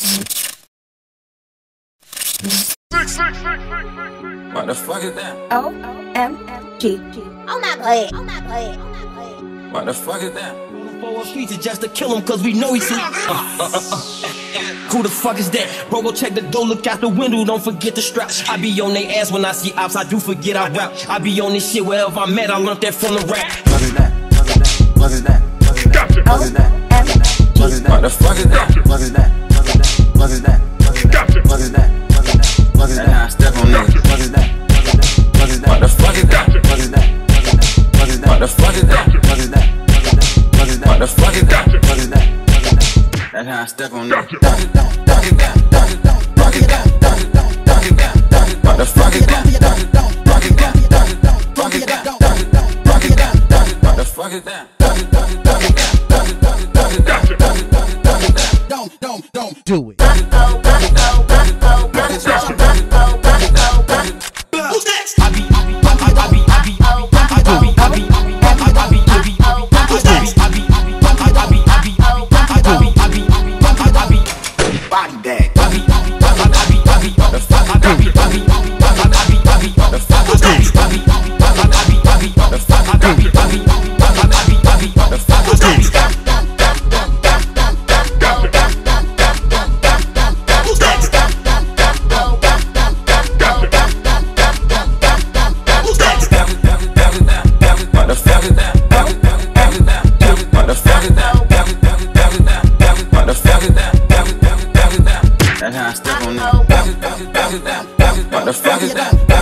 What the fuck is that? OMG. Oh my god. Oh my god. Oh my god. What the fuck is that? For a feature just to kill him cause we know he's Who the fuck is that? Bro, go check the door, look out the window, don't forget the strap. I be on they ass when I see ops, I do forget I rap. I be on this shit wherever I'm at, I learned that from the rap. What is that? What is that? What is that? What is that? What is that? What the fuck is that? What is that? What is that? What is that? What is that? What is that? Nah, step on niggas. What is that? What is that? What the fuck is that? What is that? What is that? What the fuck is that? What is that? What the fuck is that? What is that? That's how I step on niggas. What the fuck is that? What the fuck is that? What the fuck is that? Don't do it. What the fuck is that?